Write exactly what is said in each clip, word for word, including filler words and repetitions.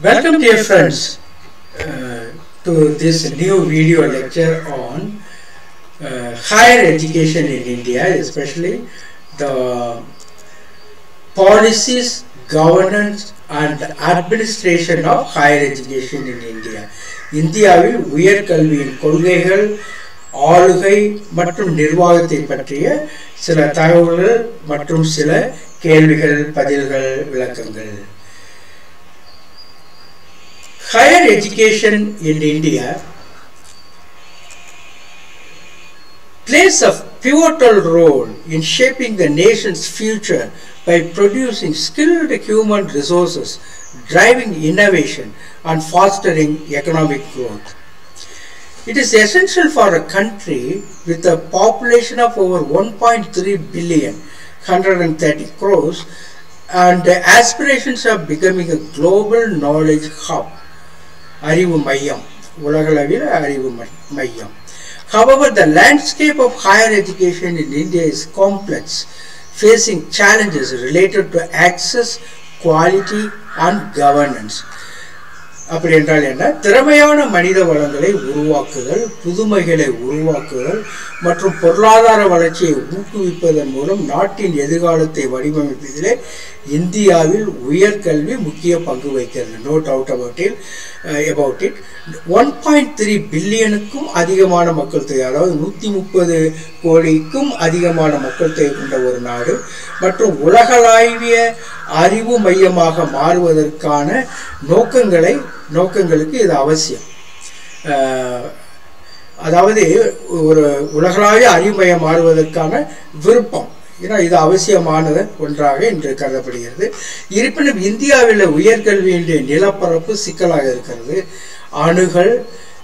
Welcome dear friends uh, to this new video lecture on uh, higher education in India, especially the policies, governance and administration of higher education in India. இந்தியாவில் உயர்கல்வியின் கொள்கைகள், ஆளுகை மற்றும் நிர்வாகத்தை பற்றிய சில தகவல்கள் மற்றும் சில கேள்விகள், பதில்கள், விளக்கங்கள். Higher education in India plays a pivotal role in shaping the nation's future by producing skilled human resources, driving innovation and fostering economic growth. It is essential for a country with a population of over one point three billion, one hundred thirty crores, and aspirations of becoming a global knowledge hub. அறிவு மையம், உலகளவில் அறிவு மையம். However, the landscape of higher education in India is complex, facing challenges related to access, quality and governance. அப்படி என்றால் என்ன? திறமையான மனித வளங்களை உருவாக்குதல், புதுமைகளை உருவாக்குதல் மற்றும் பொருளாதார வளர்ச்சியை ஊக்குவிப்பதன் மூலம் நாட்டின் எதிர்காலத்தை வடிவமைப்பதிலே இந்தியாவில் உயர்கல்வி முக்கிய பங்கு வகிக்கிறது. No doubt about it about it one point three பில்லியனுக்கும் அதிகமான மக்கள் தொகை, அதாவது நூற்றி முப்பது கோடிக்கும் அதிகமான மக்கள் தொகை கொண்ட ஒரு நாடு மற்றும் உலகளாவிய அறிவு மையமாக மாறுவதற்கான நோக்கங்களை நோக்கங்களுக்கு இது அவசியம். அதாவது ஒரு உலகளாவிய அறிவு மையம் மாறுவதற்கான விருப்பம், ஏன்னா இது அவசியமானது ஒன்றாக இன்று கருதப்படுகிறது. இருப்பினும் இந்தியாவில் உயர்கல்வியின் நிலப்பரப்பு சிக்கலாக இருக்கிறது. அணுகல்,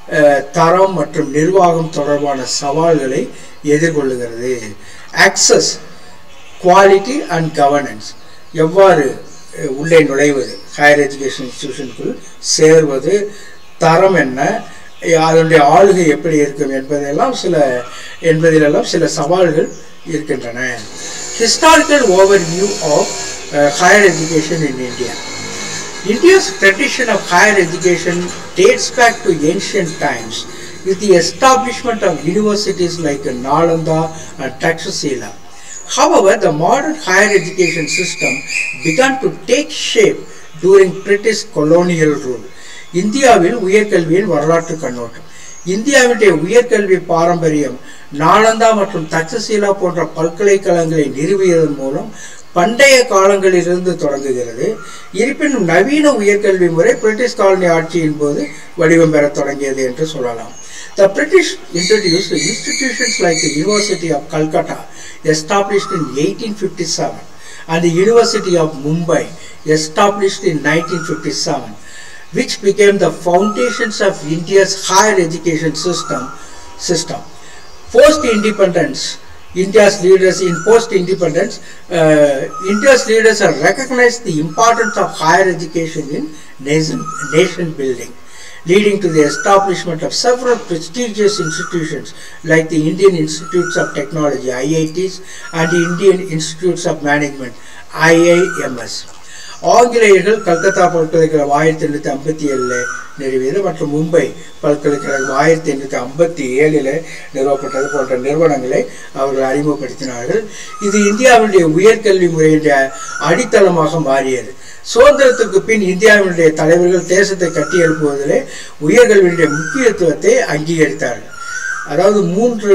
தரம் மற்றும் நிர்வாகம் தொடர்பான சவால்களை எதிர்கொள்ளுகிறது. ஆக்சஸ், குவாலிட்டி அண்ட் கவர்னன்ஸ், எவ்வாறு உள்ளே நுழைவது, ஹையர் எஜுகேஷன் இன்ஸ்டிடியூஷனுக்குள் சேர்வது, தரம் என்ன, அதனுடைய ஆளுகை எப்படி இருக்கும் என்பதெல்லாம் சில என்பதிலெல்லாம் சில சவால்கள் இருக்கின்றன. Historical overview of uh, higher education in India. India's tradition of higher education dates back to ancient times with the establishment of universities like Nalanda and Takshashila. However, the modern higher education system began to take shape during British colonial rule. இந்தியாவில் உயர்கல்வியின் வரலாற்று கண்ணோட்டம். இந்தியாவுடைய உயர்கல்வி பாரம்பரியம் நாலந்தா மற்றும் தக்ஷசீலா போன்ற பல்கலைக்கழகங்களை நிறுவியதன் மூலம் பண்டைய காலங்களிலிருந்து தொடங்குகிறது. இருப்பினும் நவீன உயர்கல்வி முறை பிரிட்டிஷ் காலனி ஆட்சியின் போது வடிவம் பெற தொடங்கியது என்று சொல்லலாம். The British introduced institutions like the University of Calcutta, established in eighteen fifty-seven, and the University of Mumbai, established in nineteen fifty-seven, which became the foundations of India's higher education system. system. Post-independence, India's leaders in post-independence, uh, India's leaders have recognized the importance of higher education in nation, nation building, leading to the establishment of several prestigious institutions like the Indian Institutes of Technology, I I Ts, and the Indian Institutes of Management, I I M S. ஆங்கிலேயர்கள் கல்கத்தா பல்கலைக்கழகம் ஆயிரத்தி எண்ணூற்றி ஐம்பத்தி ஏழில் நிறுவியது மற்றும் மும்பை பல்கலைக்கழகம் ஆயிரத்தி எண்ணூற்றி ஐம்பத்தி ஏழில் நிறுவப்பட்டது போன்ற நிறுவனங்களை அவர்கள் அறிமுகப்படுத்தினார்கள். இது இந்தியாவுடைய உயர்கல்வி முறையுடைய அடித்தளமாக மாறியது. சுதந்திரத்திற்கு பின் இந்தியாவினுடைய தலைவர்கள் தேசத்தை கட்டியெழுப்புவதிலே உயர்கல்வியுடைய முக்கியத்துவத்தை அங்கீகரித்தார்கள். அதாவது மூன்று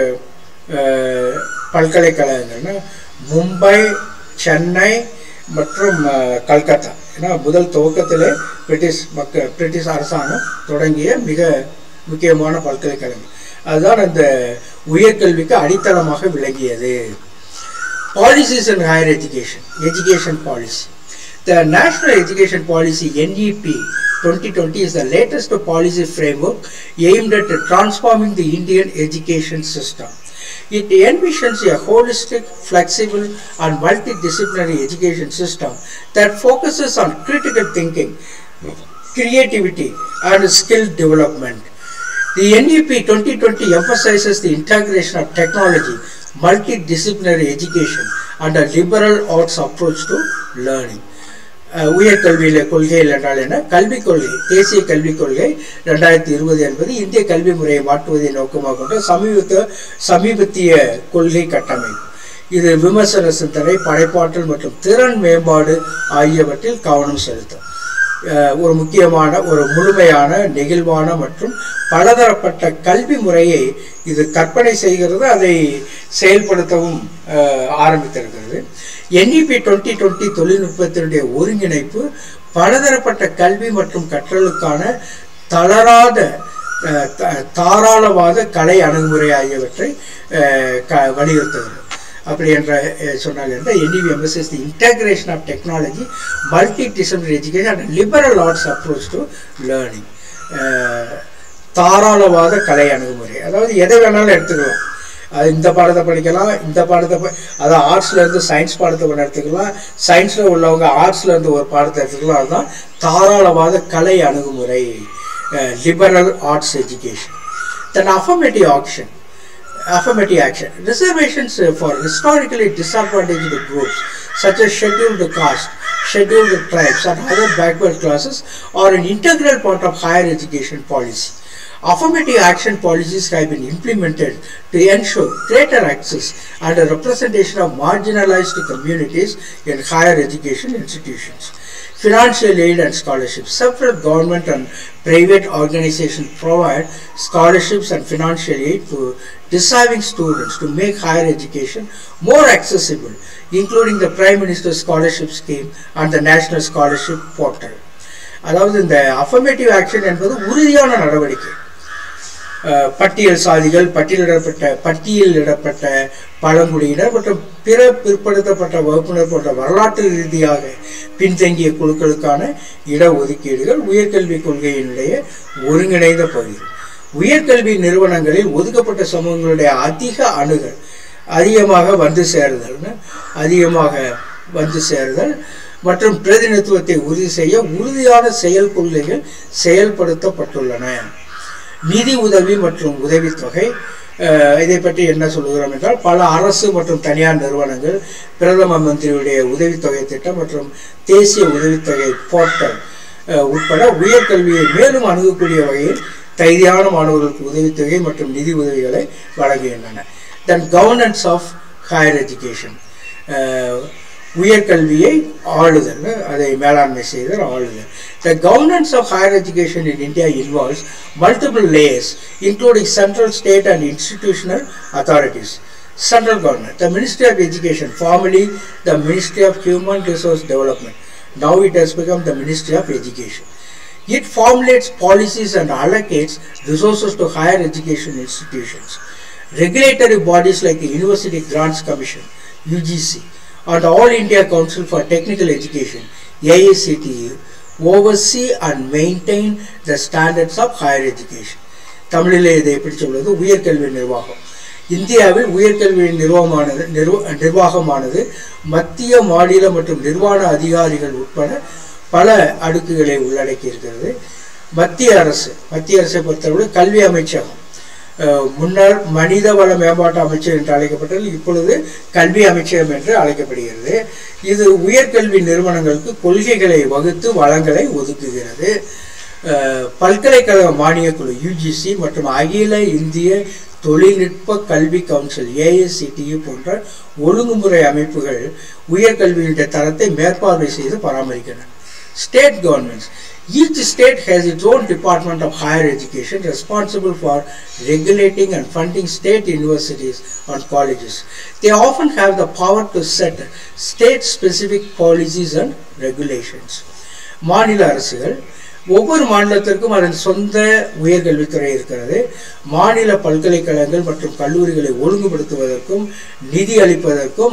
பல்கலைக்கழகங்கள்னா மும்பை, சென்னை மற்றும் கல்கத்தா. ஏன்னா முதல் துவக்கத்திலே பிரிட்டிஷ் மக்கள் பிரிட்டிஷ் அரசாங்கம் தொடங்கிய மிக முக்கியமான பல்கலைக்கழகம். அதுதான் அந்த உயர்கல்விக்கு அடித்தளமாக விளங்கியது. Policies in higher education, education policy. The National Education Policy N E P twenty twenty is the latest policy framework aimed at transforming the Indian education system. It envisions a holistic, flexible and multidisciplinary education system that focuses on critical thinking, creativity and skill development. The N E P twenty twenty emphasizes the integration of technology, multidisciplinary education and a liberal arts approach to learning. உயர்கல்வியில கொள்கைகள் என்றால் என்ன? கல்விக் கொள்கை, தேசிய கல்விக் கொள்கை ரெண்டாயிரத்தி இருபது என்பது இந்திய கல்வி முறையை மாற்றுவதை நோக்கமாக கொண்ட சமீபத்த சமீபத்திய கொள்கை கட்டமைப்பு. இது விமர்சன சிந்தனை, படைப்பாற்றல் மற்றும் திறன் மேம்பாடு ஆகியவற்றில் கவனம் செலுத்தும். ஒரு முக்கியமான ஒரு முழுமையான, நெகிழ்வான மற்றும் பலதரப்பட்ட கல்வி முறையை இது கற்பனை செய்கிறது, அதை செயல்படுத்தவும் ஆரம்பித்திருக்கிறது. என்இபி டுவெண்ட்டி டுவெண்ட்டி தொழில்நுட்பத்தினுடைய ஒருங்கிணைப்பு பலதரப்பட்ட கல்வி மற்றும் கற்றலுக்கான தளராத தாராளவாத கலை அணுகுமுறை ஆகியவற்றை வலியுறுத்துகிறது. அப்படி என்ற சொன்னாங்க என்றால் NEP emphasise the integration of technology, multidisciplinary education and liberal arts approach to learning. தாராளவாத கலை அணுகுமுறை, அதாவது எதை வேணாலும் எடுத்துக்கலாம். அது இந்த பாடத்தை படிக்கலாம், இந்த பாடத்தை அதாவது ஆர்ட்ஸ்லேருந்து சயின்ஸ் பாடத்தை ஒன்று எடுத்துக்கலாம், சயின்ஸில் உள்ளவங்க ஆர்ட்ஸ்லேருந்து ஒரு பாடத்தை எடுத்துக்கலாம். அதுதான் தாராளவாத கலை அணுகுமுறை, liberal arts education. Then affirmative action affirmative action. Reservations for historically disadvantaged groups such as scheduled caste, scheduled tribes and other backward classes are an integral part of higher education policy. Affirmative action policies have been implemented to ensure greater access and representation of marginalized communities in higher education institutions. Financial aid and scholarships. Several government and private organizations provide scholarships and financial aid to deserving students to make higher education more accessible, including the Prime Minister's Scholarship Scheme and the National Scholarship Portal. அதாவது இந்த affirmative action என்பது உறுதியான நடவடிக்கை. பட்டியல் சாதிகள், பட்டியலிடப்பட்ட பட்டியலிடப்பட்ட பழங்குடியினர் மற்றும் பிற பிற்படுத்தப்பட்ட வகுப்பினர் போன்ற வரலாற்று ரீதியாக பின்தங்கிய குழுக்களுக்கான இடஒதுக்கீடுகள் உயர்கல்விக் கொள்கையினுடைய ஒருங்கிணைந்த பகுதி. உயர்கல்வி நிறுவனங்களில் ஒதுக்கப்பட்ட சமூகங்களுடைய அதிக அணுகல், அதிகமாக வந்து சேருதல் அதிகமாக வந்து சேருதல் மற்றும் பிரதிநிதித்துவத்தை உறுதி செய்ய உறுதியான செயல் கொள்கைகள் செயல்படுத்தப்பட்டுள்ளன. நிதி உதவி மற்றும் உதவித்தொகை, இதை பற்றி என்ன சொல்லுகிறோம் என்றால், பல அரசு மற்றும் தனியார் நிறுவனங்கள் பிரதம மந்திரியுடைய உதவித்தொகை திட்டம் மற்றும் தேசிய உதவித்தொகை போர்ட்டல் உட்பட உயர்கல்வியை மேலும் அணுகக்கூடிய வகையில் தகுதியான மாணவர்களுக்கு உதவித்தொகை மற்றும் நிதி உதவிகளை வழங்குகின்றன. Then governance of higher education, உயர்கல்வியை ஆளுதல், அதை மேலாண்மை செய்தல், ஆளுதல். The governance of higher education in India involves multiple layers, including central, state and institutional authorities. Central government, the Ministry of Education, formerly the Ministry of Human Resource Development. Now it has become the Ministry of Education. It formulates policies and allocates resources to higher education institutions. Regulatory bodies like the University Grants Commission, U G C, and All India Council for Technical Education, A I C T E, oversee and maintain the standards of higher education. தமிழிலே இதை எப்படி சொல்வது? உயர்கல்வி நிர்வாகம். இந்தியாவில் உயர்கல்வி நிர்வாகமானது நிர்வாகமானது மத்திய, மாநில மற்றும் நிர்வாக அதிகாரிகள் உட்பட பல அடுக்குகளை உள்ளடக்கி இருக்கிறது. மத்திய அரசு மத்திய அரசை பொறுத்தவரை கல்வி அமைச்சகம், முன்னர் மனிதவள மேம்பாட்டு அமைச்சர் என்று அழைக்கப்பட்டது, இப்பொழுது கல்வி அமைச்சகம் என்று அழைக்கப்படுகிறது. இது உயர்கல்வி நிறுவனங்களுக்கு கொள்கைகளை வகுத்து வளங்களை ஒதுக்குகிறது. பல்கலைக்கழக மானியக்குழு யுஜிசி மற்றும் அகில இந்திய தொழில்நுட்ப கல்வி council A I C T E போன்ற ஒழுங்குமுறை அமைப்புகள் உயர்கல்வியினுடைய தரத்தை மேற்பார்வை செய்து பராமரிக்கின்றன. State governments. Each state has its own department of higher education responsible for regulating and funding state universities and colleges. They often have the power to set state-specific policies and regulations. மாநில அரசுகள், ஒவ்வொரு மாநிலத்திற்கும் அதன் சொந்த உயர்கல்வித்துறை இருக்கிறது. மாநில பல்கலைக்கழகங்கள் மற்றும் கல்லூரிகளை ஒழுங்குபடுத்துவதற்கும் நிதி அளிப்பதற்கும்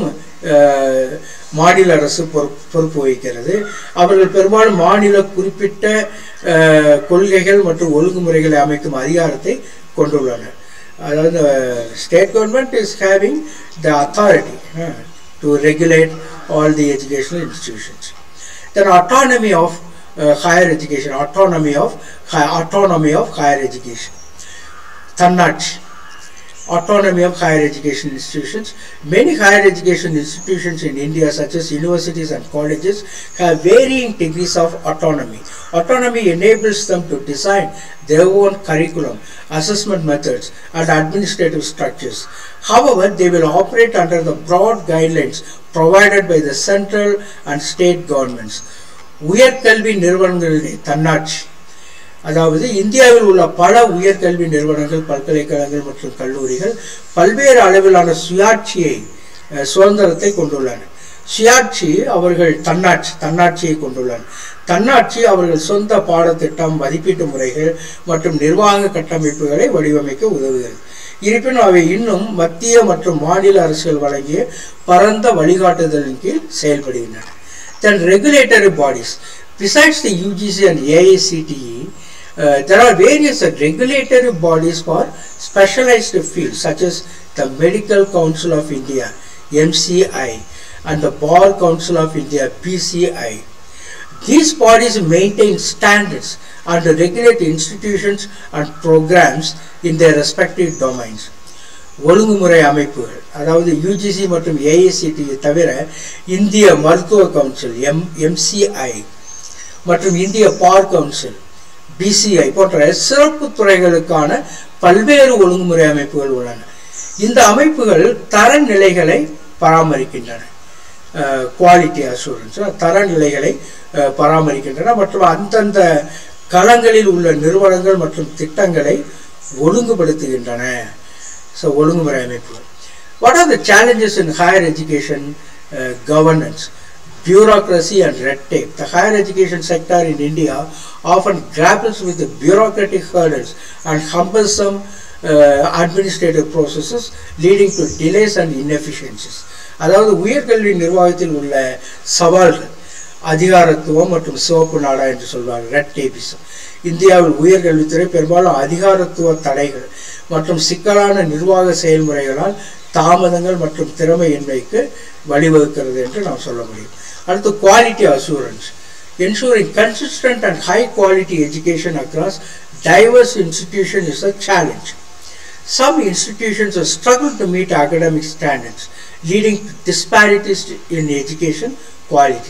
மாநில அரசு பொறுப்பு வகிக்கிறது. அவர்கள் பெரும்பாலும் மாநில குறிப்பிட்ட கொள்கைகள் மற்றும் ஒழுங்குமுறைகளை அமைக்கும் அதிகாரத்தை கொண்டுள்ளனர். அதாவது state government is having the authority to regulate all the educational institutions. Then autonomy of Uh, higher education, autonomy of high, autonomy of higher education. தன்னாட்சி, autonomy of higher education institutions. Many higher education institutions in India, such as universities and colleges, have varying degrees of autonomy. Autonomy enables them to design their own curriculum, assessment methods, and administrative structures. However, they will operate under the broad guidelines provided by the central and state governments. உயர்கல்வி நிறுவனங்களுடைய தன்னாட்சி, அதாவது இந்தியாவில் உள்ள பல உயர்கல்வி நிறுவனங்கள், பல்கலைக்கழகங்கள் மற்றும் கல்லூரிகள் பல்வேறு அளவிலான சுயாட்சியை சுதந்திரத்தை கொண்டுள்ளன. சுயாட்சி அவர்கள் தன்னாட்சி தன்னாட்சியை கொண்டுள்ளனர். தன்னாட்சி அவர்கள் சொந்த பாடத்திட்டம், மதிப்பீட்டு முறைகள் மற்றும் நிர்வாக கட்டமைப்புகளை வடிவமைக்க உதவுகிறது. இருப்பினும் அவை இன்னும் மத்திய மற்றும் மாநில அரசுகள் வழங்கிய பரந்த வழிகாட்டுதலின் கீழ் செயல்படுகின்றன. Then regulatory bodies. Besides the U G C and A I C T E, Uh, there are various uh, regulatory bodies for specialized fields such as the Medical Council of India M C I and the Bar Council of India B C I. These bodies maintain standards and regulate institutions and programs in their respective domains. ஒழுங்குமுறை அமைப்புகள், அதாவது U G C மற்றும் A I C T E தவிர இந்திய மருத்துவ council M C I மற்றும் இந்திய bar council B C I போன்ற சிறப்பு துறைகளுக்கான பல்வேறு ஒழுங்குமுறை அமைப்புகள் உள்ளன. இந்த அமைப்புகள் தரநிலைகளை பராமரிக்கின்றன, குவாலிட்டி அஷூரன்ஸ் தரநிலைகளை பராமரிக்கின்றன மற்றும் அந்தந்த களங்களில் உள்ள நிறுவனங்கள் மற்றும் திட்டங்களை ஒழுங்குபடுத்துகின்றன. ஸோ ஒழுங்குமுறை அமைப்புகள். What are the challenges in higher education uh, governance? Bureaucracy and red tape. The higher education sector in India often grapples with the bureaucratic hurdles and cumbersome uh, administrative processes leading to delays and inefficiencies. அதாவது உயர்கல்வி நிர்வாகத்தில் உள்ள சவால்கள், அதிகாரத்துவம் மற்றும் சிவப்பு நாடா என்று சொல்வார்கள், ரெட் டேபிசம். இந்தியாவில் உயர்கல்வித்துறை பெரும்பாலும் அதிகாரத்துவ தடைகள் மற்றும் சிக்கலான நிர்வாக செயல்முறைகளால் தாமதங்கள் மற்றும் திறமையின்மைக்கு வழிவகுக்கிறது என்று நாம் சொல்ல முடியும். அடுத்து quality assurance. Ensuring consistent and high quality education across diverse institutions is a challenge. Some institutions struggle to meet academic standards, leading to disparities in education quality.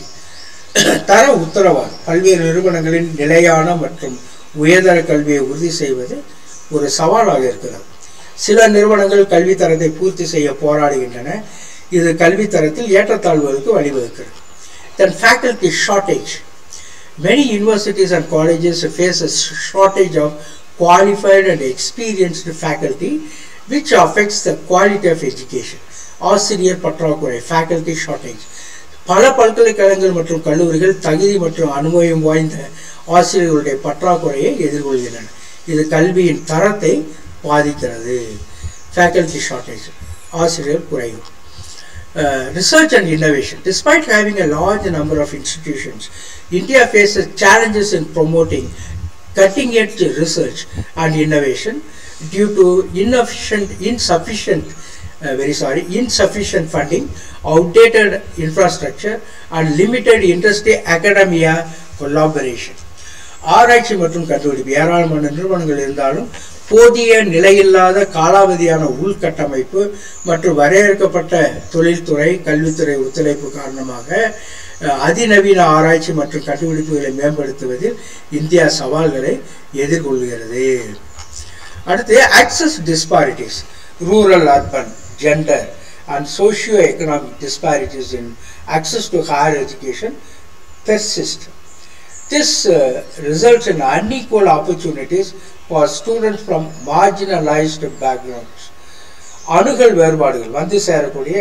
தர உத்தரவாதம். பல்வேறு நிறுவனங்களின் நிலையான மற்றும் உயர்தர கல்வியை உறுதி செய்வது ஒரு சவாலாக இருக்கிறது. சில நிறுவனங்கள் கல்வி தரத்தை பூர்த்தி செய்ய போராடுகின்றன. இது கல்வி தரத்தில் ஏற்றத்தாழ்வுகளுக்கு வழிவகுக்கிறது. Then faculty shortage. Many universities and colleges face a shortage of qualified and experienced faculty, which affects the quality of education. ஆசிரியர் பற்றாக்குறை, faculty shortage. பல பல்கலைக்கழகங்கள் மற்றும் கல்லூரிகள் தகுதி மற்றும் அனுபவம் வாய்ந்த ஆசிரியர்களுடைய பற்றாக்குறையை எதிர்கொள்கின்றன. இது கல்வியின் தரத்தை பாதிக்கிறது. faculty shortage, ஆசிரியர் குறைவு. Uh, research and innovation. Despite having a large number of institutions, India faces challenges in promoting cutting-edge research and innovation due to inefficient, insufficient, uh, very sorry, insufficient funding, outdated infrastructure, and limited industry-academia collaboration. ஆராய்ச்சி மற்றும் கண்டுபிடிப்பு ஏராளமான நிறுவனங்கள் இருந்தாலும் போதிய நிலையில்லாத காலாவதியான உள்கட்டமைப்பு மற்றும் வரையறுக்கப்பட்ட தொழில்துறை கல்வித்துறை ஒத்துழைப்பு காரணமாக அதிநவீன ஆராய்ச்சி மற்றும் கண்டுபிடிப்புகளை மேம்படுத்துவதில் இந்தியா சவால்களை எதிர்கொள்கிறது. அடுத்து access disparities. Rural urban gender and socio economic disparities in access to higher education persist. This uh, results in unequal opportunities for students from marginalized backgrounds. அணுகல் வேறுபாடுகள், வந்து சேரக்கூடிய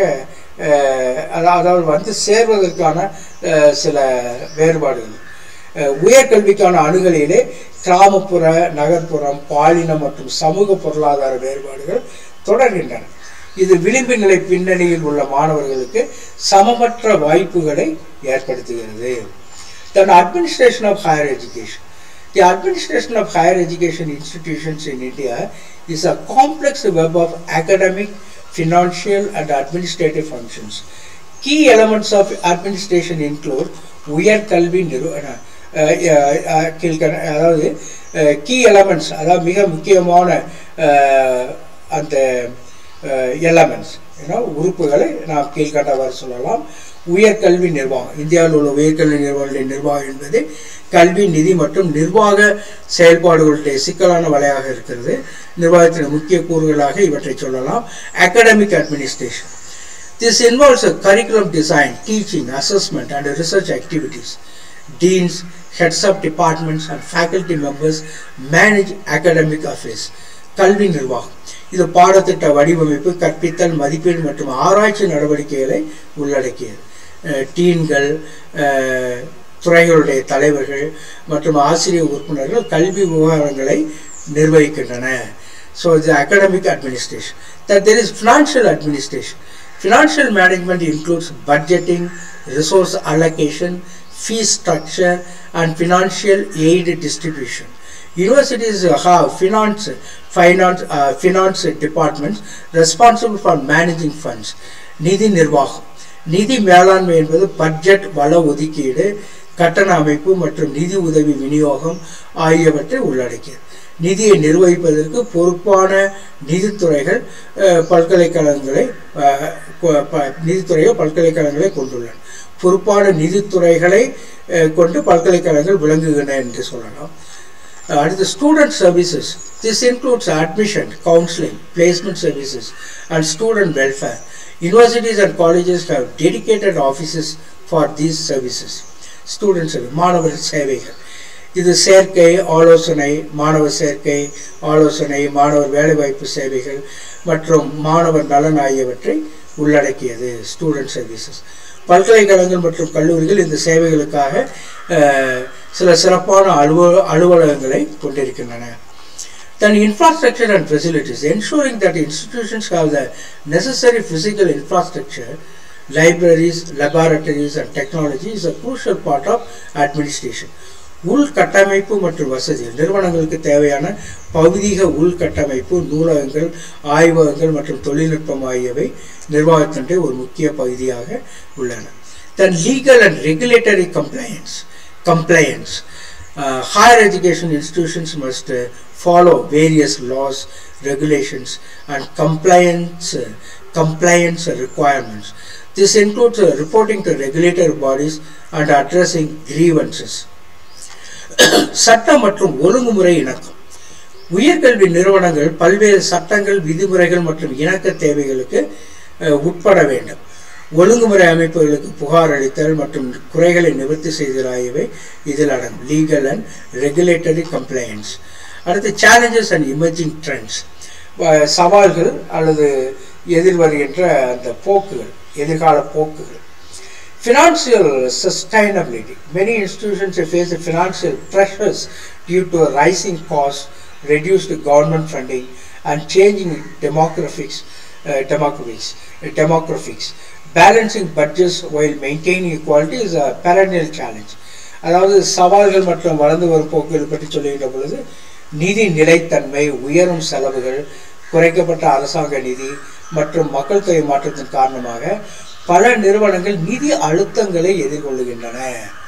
அதாவது வந்து சேர்வதற்கான சில வேறுபாடுகள், உயர்கல்விக்கான அணுகலிலே கிராமப்புற, நகர்ப்புறம், பாலின மற்றும் சமூக பொருளாதார வேறுபாடுகள் தொடர்கின்றன. இது விளிம்பு நிலை பின்னணியில் உள்ள மாணவர்களுக்கு சமமற்ற வாய்ப்புகளை ஏற்படுத்துகிறது. Then administration of higher education. The administration of higher education institutions in India is a complex web of academic, financial and administrative functions. Key elements of administration include உயர் கல்வி நிறுவன அதாவது key elements, அதாவது மிக முக்கியமான அந்த எலமெண்ட்ஸ் ஏன்னா உறுப்புகளை நாம் கீழ்கண்டவாறு சொல்லலாம். உயர்கல்வி நிர்வாகம். இந்தியாவில் உள்ள உயர்கல்வி நிறுவனங்களின் நிர்வாகம் என்பது கல்வி, நிதி மற்றும் நிர்வாக செயல்பாடுகளுடைய சிக்கலான வலையாக இருக்கிறது. நிர்வாகத்தின் முக்கிய கூறுகளாக இவற்றை சொல்லலாம். Academic administration. This involves a curriculum design, teaching, assessment and research activities. Deans, heads of departments and faculty members manage academic affairs. கல்வி நிர்வாகம் இது பாடத்திட்ட வடிவமைப்பு, கற்பித்தல், மதிப்பீடு மற்றும் ஆராய்ச்சி நடவடிக்கைகளை உள்ளடக்கியது. டீன்கள், துறைகளுடைய தலைவர்கள் மற்றும் ஆசிரியர் உறுப்பினர்கள் கல்வி விவகாரங்களை நிர்வகிக்கின்றன. ஸோ இது academic administration. That there is financial administration. Financial management includes budgeting, resource allocation, fee structure and financial aid distribution. Universities have finance, finance, uh, finance departments responsible for managing funds. நிதி நிர்வாகம். நிதி மேலாண்மை என்பது budget, வள ஒதுக்கீடு, கட்டண அமைப்பு மற்றும் நிதி உதவி விநியோகம் ஆகியவற்றை உள்ளடக்கியது. நிதியை நிர்வகிப்பதற்கு பொறுப்பான நிதித்துறைகள் பல்கலைக்கழகங்களை நிதித்துறைகள் பல்கலைக்கழகங்களை கொண்டுள்ளன. பொறுப்பான நிதித்துறைகளை கொண்டு பல்கலைக்கழகங்கள் விளங்குகின்றன என்று சொல்லலாம். அடுத்து student services. This includes admission, counselling, placement services and student welfare. Universities and colleges have dedicated offices for these services. Student service, மாணவர் சேவைகள். இது சேர்க்கை, ஆலோசனை, மாணவர் சேர்க்கை, ஆலோசனை, மாணவர் வேலைவாய்ப்பு சேவைகள் மற்றும் மாணவர் நலன் ஆகியவற்றை உள்ளடக்கியது ஸ்டூடெண்ட் சர்வீசஸ். பல்கலைக்கழகங்கள் மற்றும் கல்லூரிகள் இந்த சேவைகளுக்காக சில சிறப்பான அலுவல அலுவலகங்களை கொண்டிருக்கின்றன. Then infrastructure and facilities. Ensuring that institutions have the necessary physical infrastructure, libraries, laboratories and technology is a crucial part of administration. உள்கட்டமைப்பு மற்றும் வசதிகள். நிறுவனங்களுக்கு தேவையான பௌதீக உள்கட்டமைப்பு, நூலகங்கள், ஆய்வகங்கள் மற்றும் தொழில்நுட்பம் ஆகியவை நிர்வாகத்தினுடைய ஒரு முக்கிய பகுதியாக உள்ளன. Then legal and regulatory compliance. Compliance. Uh, higher education institutions must uh, follow various laws, regulations and compliance uh, compliance requirements. This includes uh, reporting to regulatory bodies and addressing grievances. சட்டம் மற்றும் ஒழுங்குமுறை இணக்கம். உயர்கல்வி நிறுவனங்கள் பல்வேறு சட்டங்கள், விதிமுறைகள் மற்றும் இணக்க தேவைகளுக்கு உட்பட வேண்டும். ஒழுங்குமுறை அமைப்புகளுக்கு புகார் அளித்தல் மற்றும் குறைகளை நிவர்த்தி செய்தல் ஆகியவை இதில் அடங்கும். Legal and regulatory compliance. அடுத்து சேலஞ்சஸ் அண்ட் எமர்ஜிங் ட்ரெண்ட்ஸ். சவால்கள் அல்லது எதிர்வருகின்ற அந்த போக்குகள், எதிர்கால போக்குகள். Financial sustainability. Many institutions face financial pressures due to rising costs, reduced government funding, and changing demographics. Uh, demographics. Uh, demographics. Balancing budgets while maintaining equality is a perennial challenge. அதாவது சவால்கள் மற்றும் வளர்ந்து வரும் போக்குகள் பற்றி சொல்லுகின்ற பொழுது நிதி நிலைத்தன்மை, உயரும் செலவுகள், குறைக்கப்பட்ட அரசாங்க நிதி மற்றும் மக்கள் தொகை மாற்றத்தின் காரணமாக பல நிறுவனங்கள் நிதி அழுத்தங்களை எதிர்கொள்ளுகின்றன.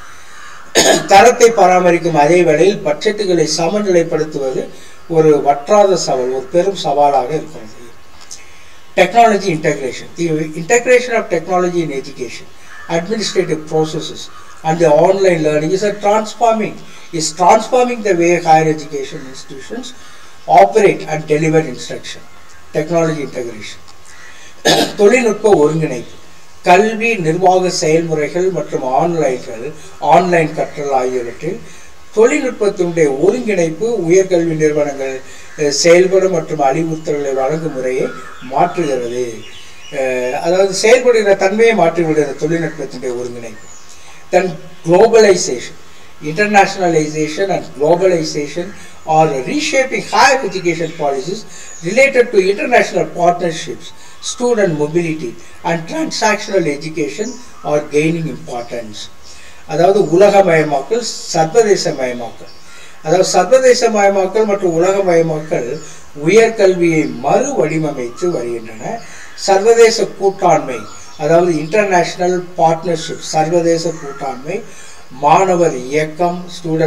தரத்தை பராமரிக்கும் அதே வேளையில் பட்ஜெட்டுகளை சமநிலைப்படுத்துவது ஒரு வற்றாத சவால், ஒரு பெரும் சவாலாக இருக்கிறது. Technology integration. The integration of technology in education, administrative processes and the online learning is a transforming is transforming the way higher education institutions operate and deliver instruction. Technology integration. தொழில்நுட்ப ஒருங்கிணைப்பு. கல்வி நிர்வாக செயல்முறைகள் மற்றும் ஆன்லைன்கள் ஆன்லைன் கற்றல் ஆகியவற்றில் தொழில்நுட்பத்தினுடைய ஒருங்கிணைப்பு உயர்கல்வி நிறுவனங்கள் செயல்படும் மற்றும் அறிவுறுத்தல்களை வழங்கும் முறையை மாற்றுகிறது. அதாவது செயல்படுகிற தன்மையை மாற்றிவிடுகிற தொழில்நுட்பத்தினுடைய ஒருங்கிணைப்பு. Then globalisation. Internationalization and globalization are reshaping higher education policies related to international partnerships. Student mobility and transactional education are gaining importance. அதாவது உலகமயமாக்கல், சர்வதேசமயமாக்கல். அதாவது சர்வதேசமயமாக்கல் மற்றும் உலகமயமாக்கல் உயர்கல்வியை மறு வடிவமைத்து வருகின்றன. சர்வதேச கூட்டாண்மை, அதாவது இன்டர்நேஷனல் பார்ட்னர்ஷிப், சர்வதேச கூட்டாண்மை, மாணவர் இயக்கம், ஸ்டூடெண்ட்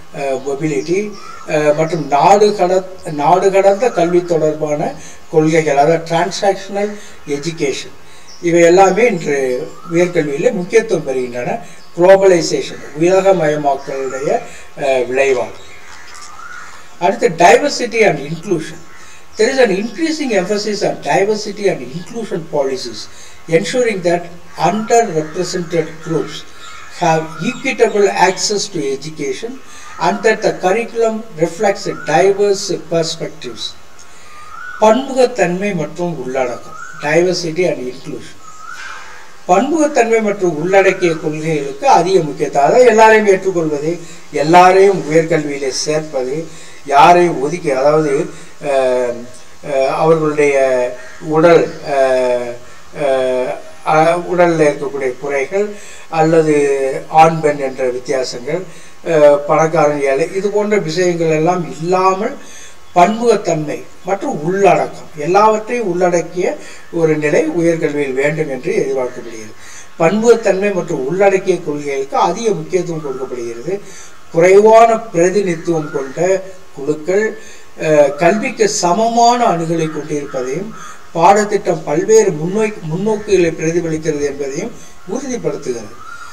மொபிலிட்டி மற்றும் நாடு கட நாடு கடந்த கல்வி தொடர்பான கொள்கைகள், அதாவது டிரான்சாக்ஷனல் எஜுகேஷன், இவை எல்லாமே இன்று உயர்கல்வியில் முக்கியத்துவம் பெறுகின்றன. குளோபலைசேஷன், உலகமயமாக்கலுடைய விளைவால். அடுத்து diversity and inclusion. There is an increasing emphasis on diversity and inclusion policies, ensuring that underrepresented groups have equitable access to education and that the curriculum reflects diverse perspectives. பன்முகத்தன்மை மற்றும் உள்ளடக்கம், டைவர்சிட்டி அண்ட் இன்க்ளூஷன். பன்முகத்தன்மை மற்றும் உள்ளடக்கிய கொள்கைகளுக்கு அதிக முக்கியத்துவம். அதாவது எல்லாரையும் ஏற்றுக்கொள்வது, எல்லாரையும் உயர்கல்வியிலே சேர்ப்பது, யாரையும் ஒதுக்கி, அதாவது அவர்களுடைய உடல் உடலில் இருக்கக்கூடிய குறைகள் அல்லது ஆண் பெண் என்ற வித்தியாசங்கள், பணக்காரன் ஏழை, இது போன்ற விஷயங்கள் எல்லாம் இல்லாமல் பன்முகத்தன்மை மற்றும் உள்ளடக்கம், எல்லாவற்றையும் உள்ளடக்கிய ஒரு நிலை உயர்கல்வியில் வேண்டும் என்று எதிர்பார்க்கப்படுகிறது. பன்முகத்தன்மை மற்றும் உள்ளடக்கிய கொள்கைகளுக்கு அதிக முக்கியத்துவம் கொடுக்கப்படுகிறது. குறைவான பிரதிநிதித்துவம் கொண்ட குழுக்கள் கல்விக்கு சமமான அணுகலை கொண்டிருப்பதையும் பாடத்திட்டம் பல்வேறு முன்னோய் முன்னோக்குகளை பிரதிபலிக்கிறது என்பதையும் உறுதிப்படுத்துகிறது.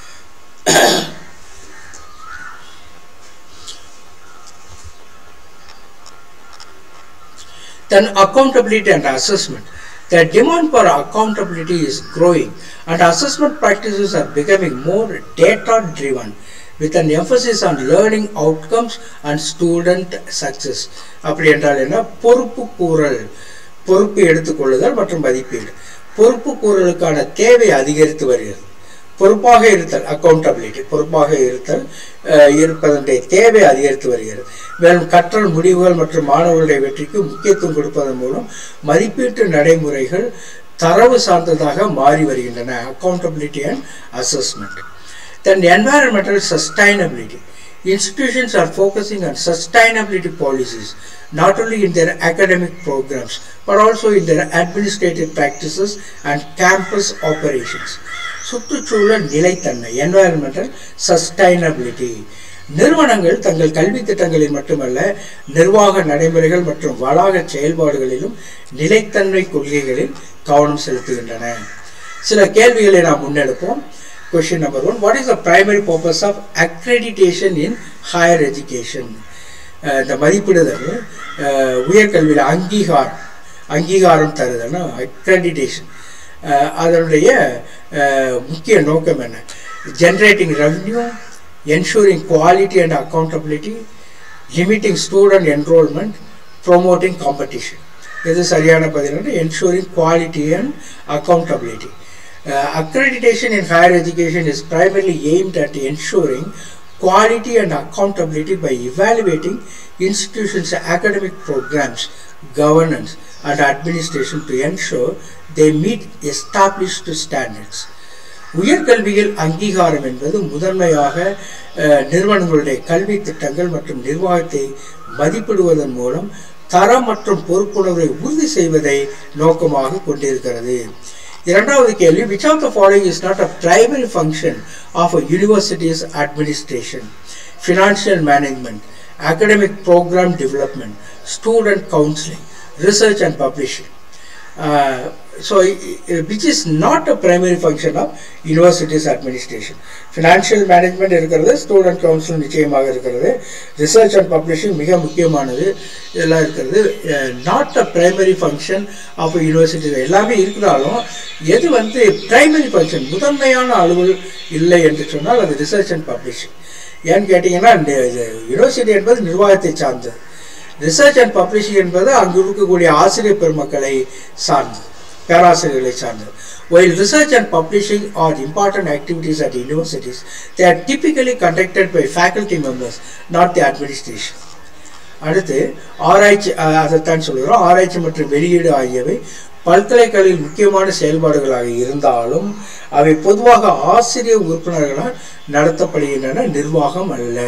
Then accountability and assessment. The demand for accountability is growing and assessment practices are becoming more data driven with an emphasis on learning outcomes and student success. அப்படி என்றால் என்ன? பொறுப்பு கூறல், பொறுப்பு எடுத்துக்கொள்ளுதல் மற்றும் மதிப்பீடு. பொறுப்பு கூறலுக்கான தேவை அதிகரித்து வருகிறது. பொறுப்பாக இருத்தல், அக்கௌண்டபிலிட்டி, பொறுப்பாக இருத்தல் இருப்பதனுடைய தேவை அதிகரித்து வருகிறது. மேலும் கற்றல் முடிவுகள் மற்றும் மாணவர்களுடைய வெற்றிக்கு முக்கியத்துவம் கொடுப்பதன் மூலம் மதிப்பீட்டு நடைமுறைகள் தரவு சார்ந்ததாக மாறி வருகின்றன. Accountability and assessment. Then environmental sustainability. Institutions are focusing on sustainability policies, not only in their academic programs, but also in their administrative practices and campus operations. சுற்றுச்சூழல் நிலைத்தன்மை, environmental sustainability. நிறுவனங்கள் தங்கள் கல்வி திட்டங்களில் மட்டுமல்ல, நிர்வாக நடைமுறைகள் மற்றும் வளாக செயல்பாடுகளிலும் நிலைத்தன்மை கொள்கைகளில் கவனம் செலுத்துகின்றன. சில கேள்விகளை நாம் முன்னெடுப்போம். Question number one: what is the primary purpose of accreditation in higher education? இந்த மதிப்பிடுதல் உயர்கல்வியில் அங்கீகாரம் அங்கீகாரம் தருதல்னா அக்ரெடிடேஷன், அதனுடைய முக்கிய நோக்கம் என்ன? Generating revenue, ensuring quality and accountability, limiting student enrollment, promoting competition. இது சரியான பதில். ensuring quality and accountability. Uh, accreditation in higher education is primarily aimed at ensuring quality and accountability by evaluating institutions' academic programs, governance, and administration to ensure they meet established standards. உயர்கல்வியில் அங்கீகாரம் என்பது முதன்மையாக நிறுவனங்களுடைய கல்வி திட்டங்கள் மற்றும் நிர்வாகத்தை மதிப்பிடுவதன் மூலம் தரம் மற்றும் பொறுப்புணர்வை உறுதி செய்வதை நோக்கமாக கொண்டிருக்கிறது. இரண்டாவது கேள்வி: which of the following is not a primary function of a university's administration? Financial management, academic program development, student counseling, research and publishing. Uh, so which is not a primary function of university's administration? Financial management இருக்கிறது, student counseling நிச்சயமாக இருக்கிறது, research and publishing மிக முக்கியமானது, இதெல்லாம் இருக்கிறது. not a primary function of a university. எல்லாமே இருக்கிறாலும் எது வந்து பிரைமரி ஃபங்க்ஷன், முதன்மையான அலுவல் இல்லை என்று சொன்னால் அது ரிசர்ச் அண்ட் பப்ளிஷிங். ஏன்னு கேட்டிங்கன்னா யூனிவர்சிட்டி என்பது நிர்வாகத்தை சார்ந்தது, ரிசர்ச் அண்ட் பப்ளிஷிங் என்பது அங்கு இருக்கக்கூடிய ஆசிரியர் பெருமக்களை சார்ந்தது, பேராசிரியர்களை சார்ந்தது. While research and publishing are important activities at universities, they are typically conducted by faculty members, not the administration. அடுத்து ஆராய்ச்சி, அதைத்தான் சொல்கிறோம். ஆராய்ச்சி மற்றும் வெளியீடு ஆகியவை பல்கலைக்கழகில் முக்கியமான செயல்பாடுகளாக இருந்தாலும் அவை பொதுவாக ஆசிரியர் உறுப்பினர்களால் நடத்தப்படுகின்றன, நிர்வாகம் அல்ல.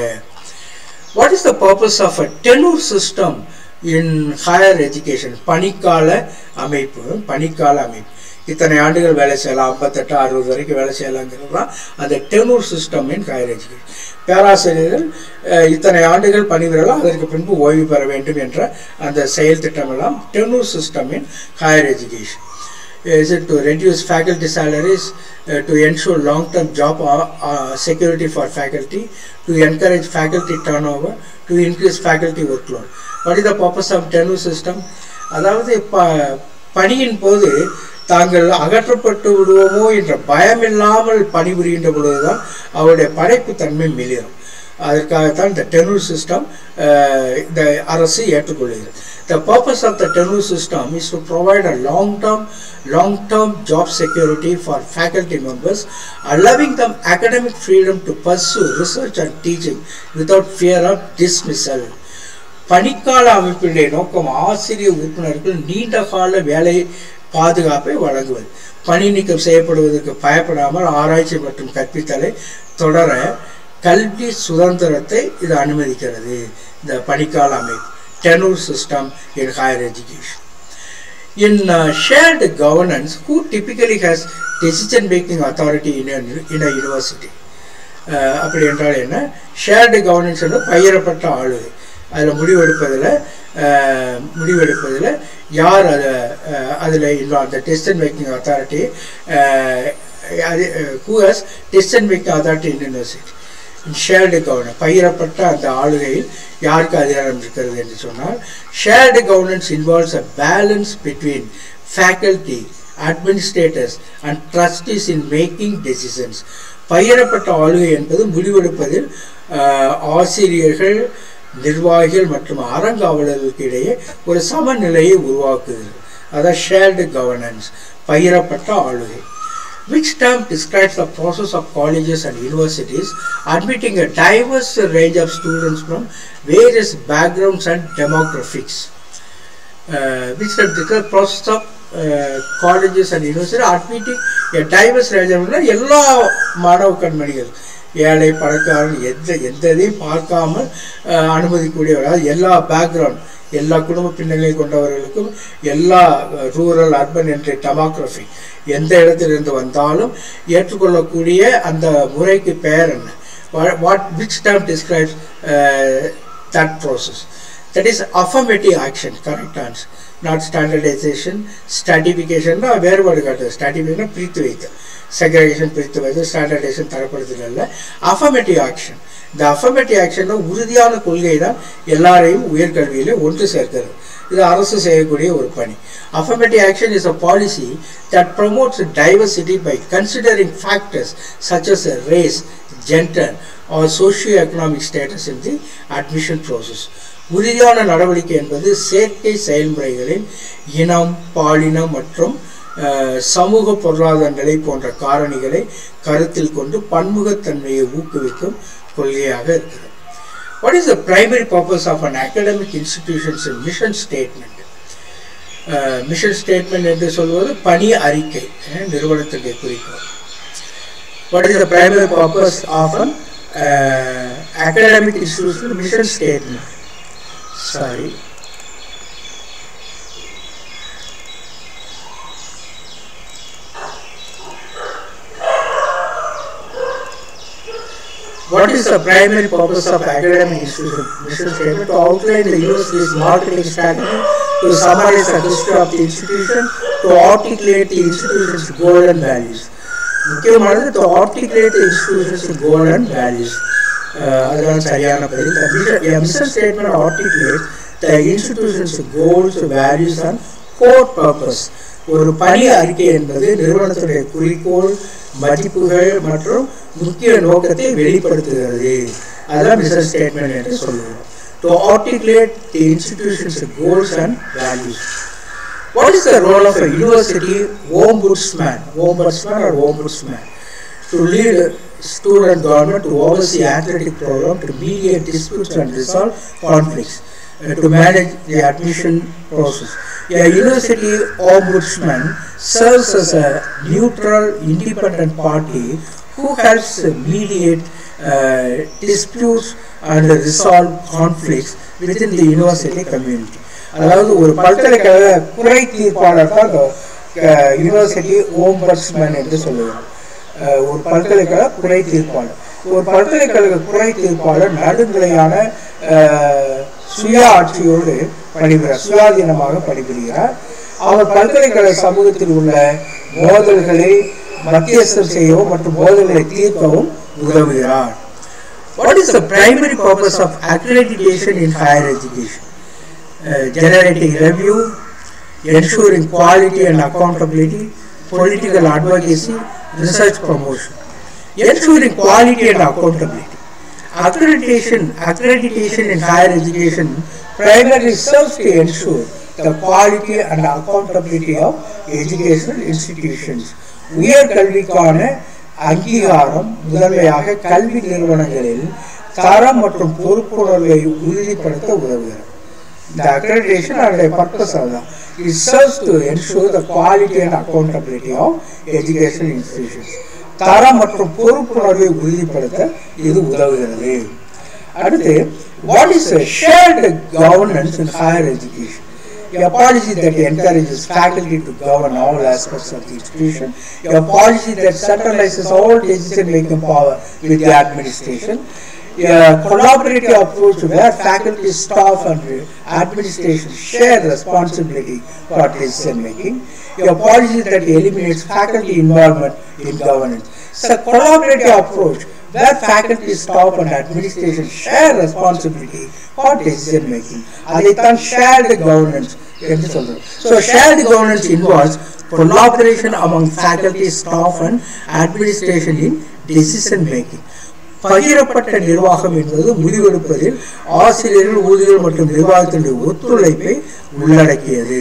What is the purpose of a tenure system in higher education? பணிக்கால அமைப்பு, பணிக்கால அமைப்பு. இத்தனை ஆண்டுகள் வேலை செய்யலாம், ஐம்பத்தெட்டு அறுபது வரைக்கும் வேலை செய்யலாங்கிறது தான் அந்த tenure system in higher education. பேராசிரியர்கள் இத்தனை ஆண்டுகள் பணிபுரியலாம், அதற்கு பின்பு ஓய்வு பெற வேண்டும் என்ற அந்த செயல் திட்டமெல்லாம் tenure system in higher education. Is it to reduce faculty salaries, uh, to ensure long-term job uh, uh, security for faculty, to encourage faculty turnover, to increase faculty workload? What is the purpose of tenure system? அதாவது ப பணியின் போது தாங்கள் அகற்றப்பட்டு விடுவோமோ என்ற பயமில்லாமல் பணிபுரிகின்ற பொழுதுதான் அவருடைய படைப்பு தன்மை மிளிரும். அதற்காகத்தான் இந்த டெனூர் சிஸ்டம் இந்த அரசு ஏற்றுக்கொள்கிறது. The purpose of the tenure system is to provide a long-term, long-term job security for faculty members, allowing them academic freedom to pursue research and teaching without fear of dismissal. பணிக்கால அமைப்பினுடைய நோக்கம் ஆசிரியர் உறுப்பினர்கள் நீண்ட கால வேலை பாதுகாப்பை வழங்குவது, பணி நீக்கம் செய்யப்படுவதற்கு பயப்படாமல் ஆராய்ச்சி மற்றும் கற்பித்தலை தொடர கல்வி சுதந்திரத்தை இது அனுமதிக்கிறது. இந்த பணிக்கால அமைப்பு tenure system in higher education. In uh, shared governance, who typically has decision making authority in a, in a university? அப்படி என்றால் என்ன? ஷேர்டு கவர்னன்ஸ் என்று பகிரப்பட்ட ஆளுகை. அதில் முடிவெடுப்பதில் முடிவெடுப்பதில் யார் அதை அதில் இல்லை அந்த டெசிஷன் மேக்கிங் அத்தாரிட்டி அது who has decision making authority in university. Shared governance பகிரப்பட்ட அந்த ஆளுகையில் யாருக்கு அதிகாரம் இருக்கிறது என்று சொன்னால், shared governance involves a balance between faculty, administrators and trustees in making decisions. பகிரப்பட்ட ஆளுகை என்பது முடிவெடுப்பதில் ஆசிரியர்கள், நிர்வாகிகள் மற்றும் அறங்காவலர்களுக்கு இடையே ஒரு சமநிலையை உருவாக்குகிறது. அதான் ஷேர்டு கவர்னன்ஸ், பகிரப்பட்ட ஆளுகை. Which term describes the process of colleges and universities admitting a diverse range of students from various backgrounds and demographics? Uh, which term describes the process of uh, colleges and universities admitting a diverse range of எல்லா மாணவ கண்மணிகள், ஏழை பணக்காரன் எந்த எந்த இதையும் பார்க்காமல் அனுமதிக்கூடியவர்கள், எல்லா background, எல்லா குடும்ப பின்னணியை கொண்டவர்களுக்கும், எல்லா ரூரல் அர்பன் என்ற டெமோக்ராஃபி எந்த இடத்திலிருந்து வந்தாலும் ஏற்றுக்கொள்ளக்கூடிய அந்த முறைக்கு பெயர் என்ன? What which term describes that process? That is affirmative action. Correct answer. Not standardisation. Stratification வேறுபாடு காட்டுது. ஸ்டாட்டிஃபிகேஷன் பிரித்து வைத்தல், செக்ரிகேஷன் பிரித்து வைத்தல், ஸ்டாண்டர்டைசேஷன் தரப்படுத்தல் அல்ல. Affirmative action. இந்த அஃபர்மேட்டிவ் ஆக்ஷனில் உறுதியான கொள்கை தான் எல்லாரையும் உயர்கல்வியிலே ஒன்று சேர்க்கிறது. இது அரசு செய்யக்கூடிய ஒரு பணி. Affirmative action is a policy that promotes diversity by considering factors such as race, gender or socio-economic status in the admission process. உறுதியான நடவடிக்கை என்பது சேர்க்கை செயல்முறைகளில் இனம், பாலினம் மற்றும் சமூக பொருளாதார நிலை போன்ற காரணிகளை கருத்தில் கொண்டு பன்முகத்தன்மையை ஊக்குவிக்கும் கொள்கையாக இருக்கிறது. What is the primary purpose of an academic institution's mission statement? Uh, mission statement என்று சொல்வது பணி அறிக்கை, நிறுவனத்துடைய குறிக்கோள். What is the primary purpose of an uh, academic institution mission statement? Sorry. What is the primary purpose of academic institution mission statement? To outline the university's marketing strategy, to summarize the history of the institution, to articulate the institution's goal and values. முக்கியமானது to articulate the institution's goal and values. அதுதான் சரியான பதில். The mission statement articulates the institution's goals, values and core purpose. ஒரு பணி அறிக்கை என்பது நிறுவனத்துடைய குறிக்கோள், மதிப்புகள் மற்றும் முக்கிய நோக்கத்தை வெளிப்படுத்துகிறது. அதான் மிஷன் ஸ்டேட்மெண்ட் என்று சொல்லுவோம். To articulate the institution's goals and values. What is the role of a university ombudsman? Ombudsman or ombudsman? To lead student government, to oversee athletic program, to mediate disputes and resolve conflicts, uh, to manage the admission process. A university ombudsman serves as a neutral, independent party who helps mediate uh, disputes and resolve conflicts within the university community. அதாவது ஒரு பல்கலைக்கழக குறை தீர்ப்பாளர் தான் university ஓம்பர்ஸ்மேன் என்று சொல்லுவார். ஒரு பல்கலைக்கழக குறை தீர்ப்பாளர். ஒரு பல்கலைக்கழக குறை தீர்ப்பாளர் நடுநிலையான சுய ஆட்சியோடு பணிபுரிகிறார், சுயாதீனமாக பணிபுரிகிறார். அவர் பல்கலைக்கழக சமூகத்தில் உள்ள மோதல்களை மத்தியஸ்தம் செய்யவும் மற்றும் மோதல்களை தீர்க்கவும் உதவுகிறார். What is the primary purpose of accreditation in higher education? Uh, generating revenue, ensuring quality and accountability, political advocacy, research promotion. Ensuring quality and accountability. Accreditation, accreditation in higher education primarily serves to ensure the quality and accountability of educational institutions. உயர் கல்விக்கான அங்கீகாரம் முதன்மையாக கல்வி நிறுவனங்களில் தரம் மற்றும் பொறுப்புணர்வை உறுதிப்படுத்த உதவுகிறது. The accreditation and the purpose of that it serves to ensure the quality and accountability of educational institutions. தரம் மற்றும் பொறுப்புணர்வை உறுதிப்படுத்த இது உதவுகிறது. அடுத்து, what is a shared governance in higher education? A policy that encourages faculty to govern all aspects of the institution, a policy that centralizes all decision-making power with the administration, a collaborative approach where faculty, staff and administration share responsibility for decision-making, a policy that eliminates faculty involvement in governance. It's a collaborative approach where faculty, staff and administration share responsibility for decision making. Adithan shared governance. So shared governance involves collaboration among faculty, staff and administration in decision making. பகிரப்பட்ட நிர்வாகம் என்பது முடிவெடுப்பதில் ஆசிரியர்கள், ஊழியர்கள் மற்றும் நிர்வாகத்தினுடைய ஒத்துழைப்பை உள்ளடக்கியது.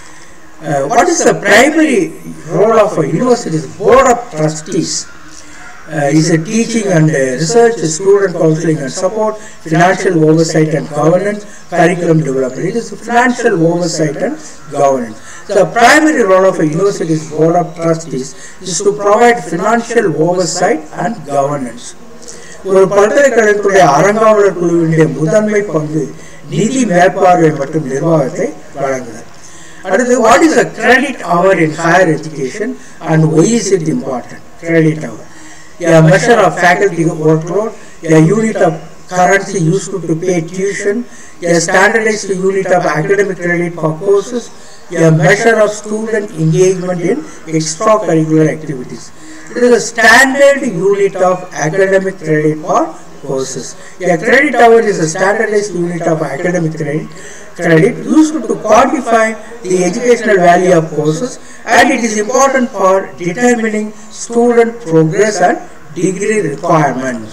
What is the primary role of a university's board of trustees? Uh, is a teaching and uh, research, student counseling and support, financial oversight and governance, curriculum development. It is financial oversight and governance. The primary role of a university's board of trustees is to provide financial oversight and governance. ஒரு பல்கலைக்கழகத்துடைய அறங்காவலர் குழுவினுடைய முதன்மை பங்கு நிதி மேற்பார்வை மற்றும் நிர்வாகத்தை வழங்குகிறது. அடுத்து, what is a credit hour in higher education and why is it important? Credit hour. A measure of faculty workload, a unit of currency used to pay tuition, a standardized unit of academic credit for courses, a measure of student engagement in extracurricular activities. It is a standard unit of academic credit for courses. A credit hour is a standardized unit of academic credit credit used to quantify the educational value of courses, and it is important for determining student progress and degree requirements.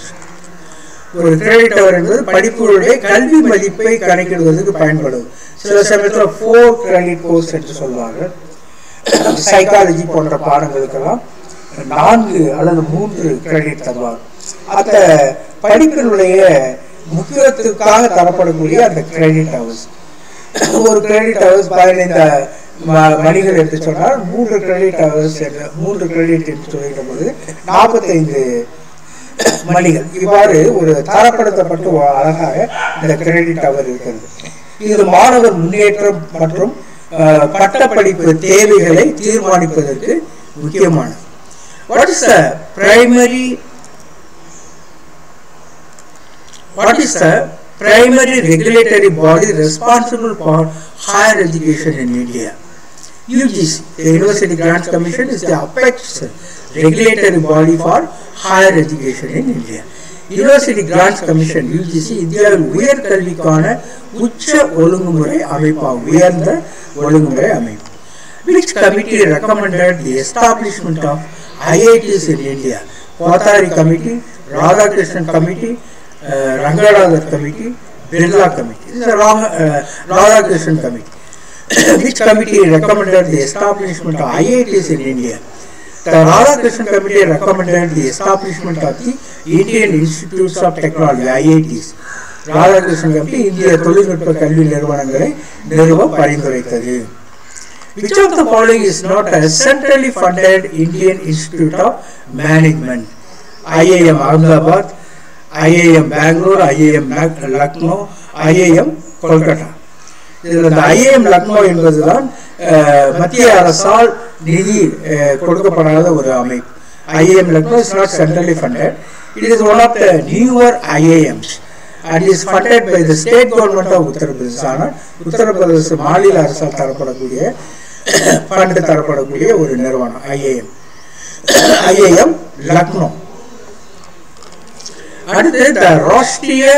ஒரு credit hour என்பது படிப்புகளுடைய கல்வி மதிப்பை கணக்கிடுவதற்கு பயன்படும். சில சமயத்தில் four credit course என்று சொல்வார்கள். சைக்காலஜி போன்ற பாடங்களுக்கெல்லாம் நான்கு அல்லது மூன்று கிரெடிட் தருவார். அந்த படிப்பினுடைய முக்கியத்துக்காக தரப்படக்கூடிய அந்த கிரெடிட் ஹவர்ஸ், ஒரு கிரெடிட் ஹவர்ஸ் பதினைந்து மணிகள் என்று சொன்னால் மூன்று கிரெடிட் ஹவர்ஸ் என்று மூன்று கிரெடிட் என்று சொல்லிட்ட போது நாற்பத்தைந்து மணிகள். இவ்வாறு ஒரு தரப்படுத்தப்பட்டு அழகாக இந்த கிரெடிட் ஹவர் இருக்கிறது. இது மாணவர் முன்னேற்றம் மற்றும் பட்டப்படிப்பு தேவைகளை தீர்மானிப்பதற்கு முக்கியமானது. What is the primary What is the primary regulatory body responsible for higher education in India? U G C, the University Grants Commission, is the apex regulatory body for higher education in India. University Grants Commission U G C இந்தியாவில் உயர் கல்விக்கான உச்ச ஒழுங்குமுறை அமைப்பாகும், உயர்ந்த ஒழுங்குமுறை அமைப்பு. Which committee recommended the establishment of I I Ts in India? Kothari Committee, Radhakrishnan Committee, uh, Ranganathan Committee, Birla Committee. This is a wrong, uh, Radhakrishnan Committee. Which committee recommended the establishment of I I Ts in India? The Radhakrishnan Committee recommended the establishment of the Indian Institutes of Technology, I I Ts. Radhakrishnan Committee இந்திய தொழில்நுட்ப கல்வி நிறுவனங்களை நிறுவ பரிந்துரைத்தது. Which of the following is not a centrally funded Indian Institute of Management? I I M Ahmedabad, I I M Bangalore, I I M Lucknow, I I M Kolkata. இந்த I I M Lucknow என்பதுதான் மத்திய அரசால் நிதி கொடுக்கப்படாத ஒரு அமைப்பு. I I M Lucknow is not centrally funded. It is one of the newer I I Ms and is funded by the state government of Uttar Pradesh. ஆனால் உத்தர பிரதேச மாநில அரசால் தரப்படக்கூடிய fund தரப்படக்கூடிய ஒரு நிறுவனம் I I M. I I M Lucknow. அடுத்து the Rashtriya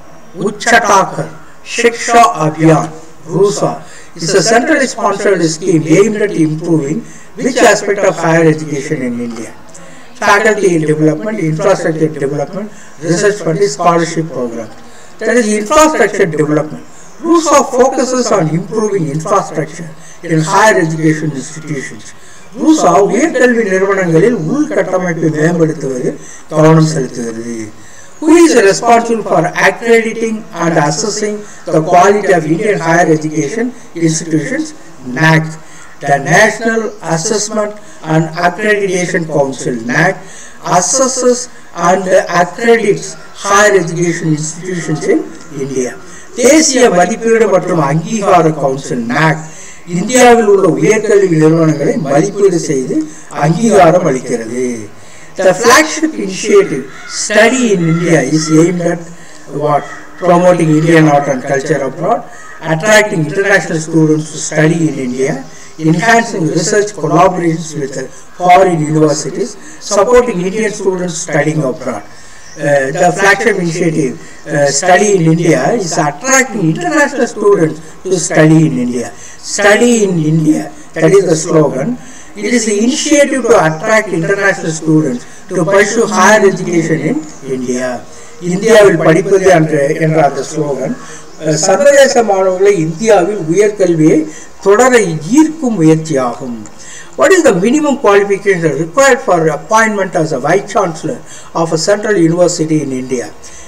உச்சடாக்கர் Shiksha Abhiyan RUSA is a centrally sponsored scheme aimed at improving which aspect of higher education in India? Faculty development, infrastructure development, research funding, scholarship program. That is infrastructure development. RUSA focuses on improving infrastructure in higher education institutions. RUSA உயர்கல்வி நிறுவனங்களில் உள்கட்டமைப்பை மேம்படுத்துவதில் கவனம் செலுத்துகிறது. Who is responsible for accrediting and assessing the quality of Indian higher education institutions? N A C. The National Assessment and Accreditation Council N A C assesses and accredits higher education institutions in India. தேசிய மதிப்பீடு மற்றும் அங்கீகார council N A C இந்தியாவில் உள்ள உயர்கல்வி நிறுவனங்களை மதிப்பீடு செய்து அங்கீகாரம் அளிக்கிறது. The flagship initiative Study in India is aimed at what? Promoting Indian art and culture abroad, attracting international students to study in India, enhancing research collaborations with foreign universities, supporting Indian students studying abroad. Uh, the flagship initiative uh, Study in India is attracting international students to study in India. Study in India, that is the slogan. It is the initiative to attract international students to pursue higher education in India. இந்தியாவில் படிப்பது என்ற என்ற அந்த slogan சர்வதேச மாணவர்களை இந்தியாவில் உயர்கல்வியை தொடர ஈர்க்கும் முயற்சியாகும். What is the minimum qualification required for appointment as a Vice Chancellor of a central university in India?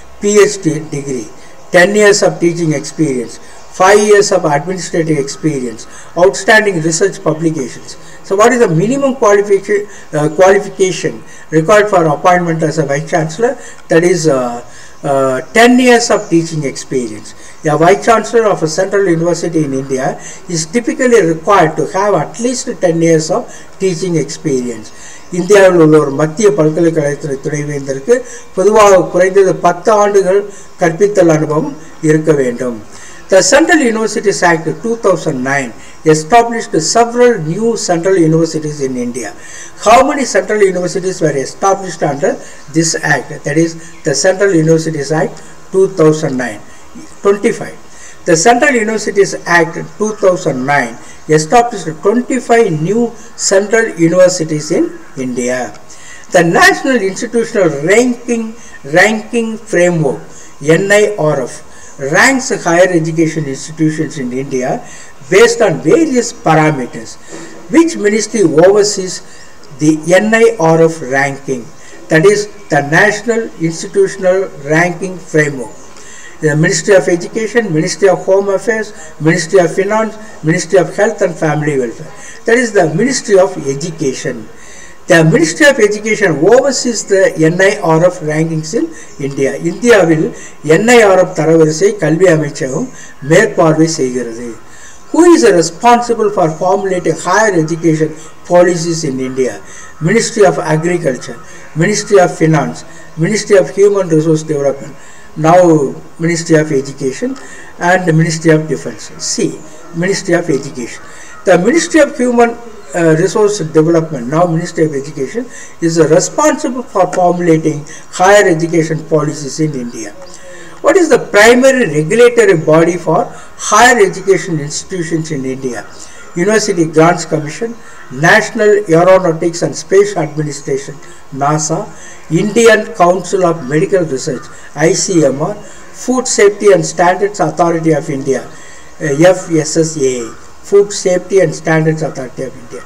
PhD degree, ten years of teaching experience, five years of administrative experience, outstanding research publications. So what is the minimum qualification, uh, qualification required for appointment as a Vice Chancellor? That is uh, uh, ten years of teaching experience. A Vice Chancellor of a central university in India is typically required to have at least ten years of teaching experience. இந்தியாவில் உள்ள ஒரு மத்திய பல்கலைக்கழகத்தின் துணைவேந்தருக்கு பொதுவாக குறைந்தது பத்து ஆண்டுகள் கற்பித்தல் அனுபவம் இருக்க வேண்டும். The Central Universities Act two thousand nine established several new central universities in India. How many central universities were established under this act? That is the Central Universities Act two thousand nine. twenty-five. The Central Universities Act two thousand nine established twenty-five new central universities in India. The National Institutional Ranking Ranking Framework N I R F ranks higher education institutions in India based on various parameters. Which ministry oversees the N I R F ranking? That is the National Institutional Ranking Framework. The Ministry of Education, Ministry of Home Affairs, Ministry of Finance, Ministry of Health and Family Welfare. That is the Ministry of Education. The Ministry of Education oversees the N I R F rankings in India. இந்தியாவில் N I R F தரவரிசை கல்வி அமைச்சகம் மேற்பார்வை செய்கிறது. Who is responsible for formulating higher education policies in India? Ministry of Agriculture, Ministry of Finance, Ministry of Human Resource Development, now Ministry of Education, and the Ministry of Defence. C. Ministry of Education. The Ministry of Human uh, Resource Development, now Ministry of Education, is responsible for formulating higher education policies in India. What is the primary regulatory body for higher education institutions in India? University Grants Commission, National Aeronautics and Space Administration NASA, Indian Council of Medical Research I C M R, Food Safety and Standards Authority of India uh, F S S A I, Food Safety and Standards Authority of India.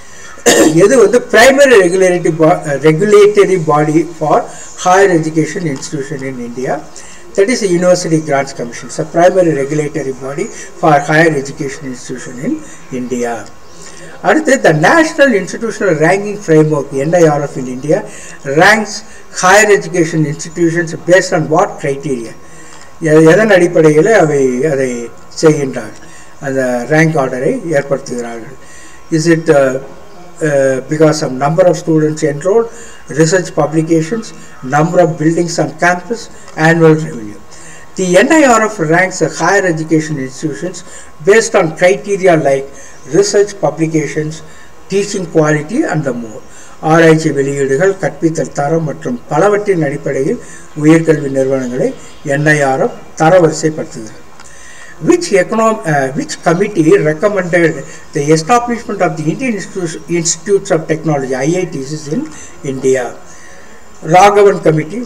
இது வந்து primary regulatory regulatory body for higher education institution in India. That is the University Grants Commission. It's a primary regulatory body for higher education institution in India. அடுத்து the National Institutional Ranking Framework N I R F in India ranks higher education institutions based on what criteria? எதன் அடிப்படையில் அவை அதை செய்கின்றார்கள், அந்த rank ஆர்டரை ஏற்படுத்துகிறார்கள். Is it uh, uh, because of number of students enrolled, research publications, number of buildings on campus, annual revenue. The N I R F ranks the higher education institutions based on criteria like research publications, teaching quality and the more. ஆராய்ச்சி வெளியீடுகள், கற்பித்தல் தரம் மற்றும் பலவற்றின் அடிப்படையில் உயர்கல்வி நிறுவனங்களை N I R F தரவரிசைப்படுத்துகிறது. Which economic, uh, which committee recommended the establishment of the Indian Institutes of Technology I I Ts in India? Raghavan Committee,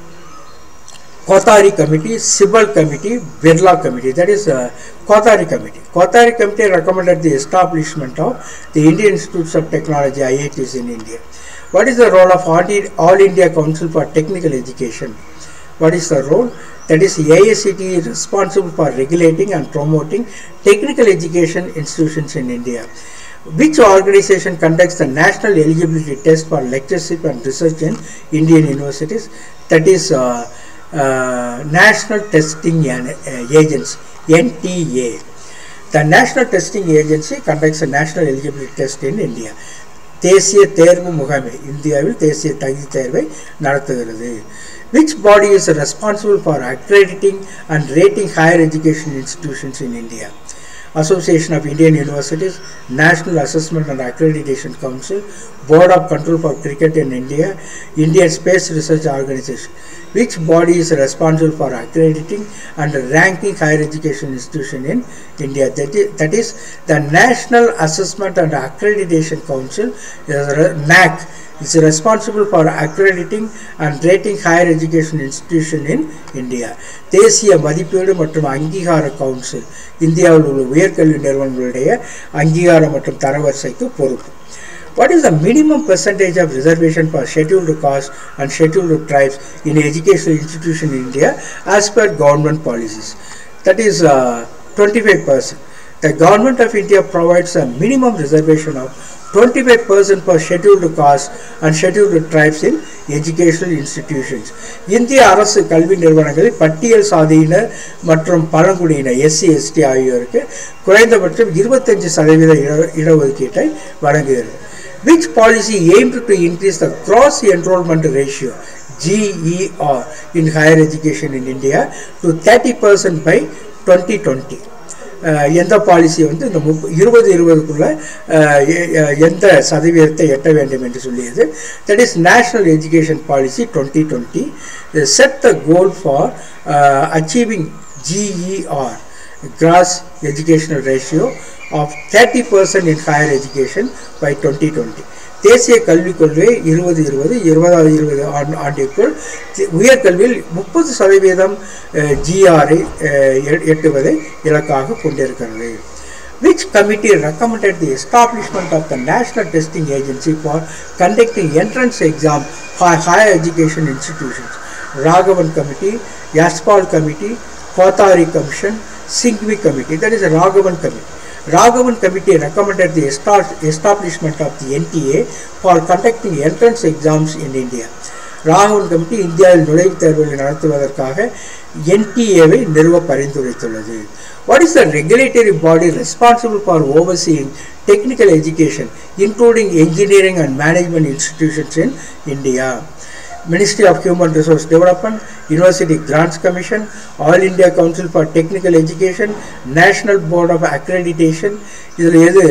Kothari Committee, Sibal Committee, Birla Committee. That is uh, Kothari Committee. Kothari Committee recommended the establishment of the Indian Institutes of Technology I I Ts in India. What is the role of All India Council for Technical Education? What is the role? That is, A I C T E is responsible for regulating and promoting technical education institutions in India. Which organization conducts the national eligibility test for lectureship and research in Indian universities? That is uh, uh, National Testing Agency, N T A. The National Testing Agency conducts a national eligibility test in India. தேசிய தேர்வு முகமை இந்தியாவில் தேசிய தகுதி தேர்வை நடத்துகிறது. Which body is responsible for accrediting and rating higher education institutions in India? Association of Indian Universities, National Assessment and Accreditation Council, Board of Control for Cricket in India, Indian Space Research Organization. Which body is responsible for accrediting and ranking higher education institution in India? That is, that is the National Assessment and Accreditation Council, N A C, is responsible for accrediting and rating higher education institution in India. தேசிய மதிப்பீடு மற்றும் அங்கீகார council இந்தியாவில் உள்ள உயர்கல்வி நிறுவனங்களுடைய அங்கீகாரம் மற்றும் தரவரிசைக்கு பொறுப்பு. What is the minimum percentage of reservation for scheduled castes and scheduled tribes in educational institution in India as per government policies? That is uh, twenty-five percent. The government of India provides a minimum reservation of twenty-five percent for scheduled castes and scheduled tribes in educational institutions. இந்திய அரசு கல்வி நிறுவனங்களில் பட்டியல் சாதியினர் மற்றும் பழங்குடியினர் SC ST ஆகியோருக்கு குறைந்தபட்சம் இருபத்தஞ்சு சதவீத இடஒதுக்கீட்டை வழங்குகிறது. Which policy aimed to increase the gross enrollment ratio G E R in higher education in India to thirty percent by twenty twenty? எந்த பாலிசி வந்து இந்த முப்ப இருபது இருபதுக்குள்ள எந்த சதவீதத்தை எட்ட வேண்டும் என்று சொல்லியது? That is national education policy twenty twenty set the goal for achieving G E R gross educational ratio of thirty percent in higher education by twenty twenty. தேசிய கல்விக் கொள்கை இருபது இருபது இருபதாவது இருபது ஆண்டிற்குள் உயர்கல்வியில் முப்பது சதவீதம் ஜிஆரை எட்டுவதை இலக்காக கொண்டிருக்கிறது. Which committee recommended the establishment of the National Testing Agency for conducting entrance exam for higher education institutions? Raghavan Committee, Yashpal Committee, Kothari Commission, Singhvi Committee. That is a Raghavan Committee. Raghavan Committee recommended the establishment of the N T A for conducting entrance exams in India. Raghavan Committee இந்தியாவில் நுழைவுத் தேர்வுகளை நடத்துவதற்காக N T A-வை நிறுவ பரிந்துரைத்துள்ளது. What is the regulatory body responsible for overseeing technical education, including engineering and management institutions in India? Ministry of Human Resource Development, University Grants Commission, All India Council for Technical Education, National Board of Accreditation. இதில் எது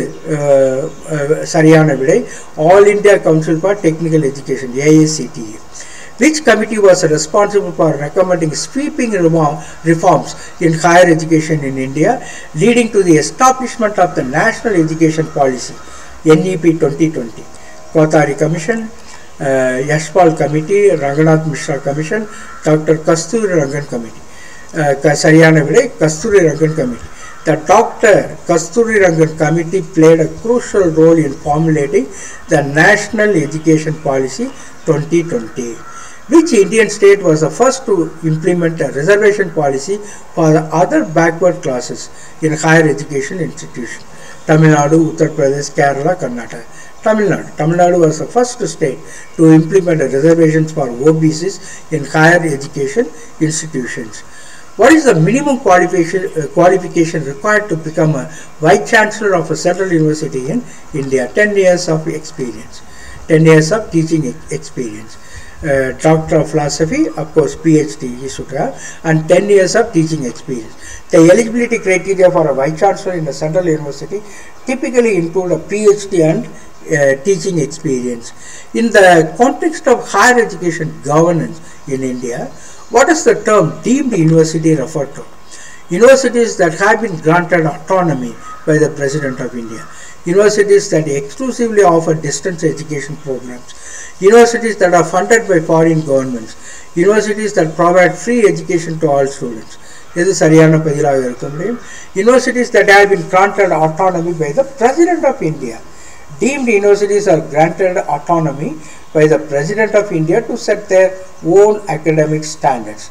சரியான விடை? All India Council for Technical Education, A I C T E. Which committee was responsible for recommending sweeping reforms in higher education in India, leading to the establishment of the National Education Policy, N E P twenty twenty? Kothari Commission, Uh, Yashpal Committee, Ranganath Mishra Commission, Doctor Kasturi Rangan Committee. Uh, Sariyana Vidai, Kasturi Rangan Committee. The Doctor Kasturi Rangan Committee played a crucial role in formulating the National Education Policy twenty twenty. Which Indian state was the first to implement a reservation policy for the other backward classes in higher education institutions? Tamil Nadu, Uttar Pradesh, Kerala, Karnataka. Tamil Nadu. Tamil Nadu was the first state to implement reservations for O B Cs in higher education institutions. What is the minimum qualification, uh, qualification required to become a Vice Chancellor of a Central University in India? ten years of experience, ten years of teaching experience. Uh, Doctor of Philosophy, of course, PhD he should have, and ten years of teaching experience. The eligibility criteria for a Vice Chancellor in a Central University typically include a PhD and uh, teaching experience. In the context of higher education governance in India, what is the term deemed university refer to? Universities that have been granted autonomy by the President of India. Universities that exclusively offer distance education programs. Universities that are funded by foreign governments. Universities that provide free education to all students. This is Sariyana Padilaga irukkum. Universities that have been granted autonomy by the President of India. Deemed universities are granted autonomy by the President of India to set their own academic standards.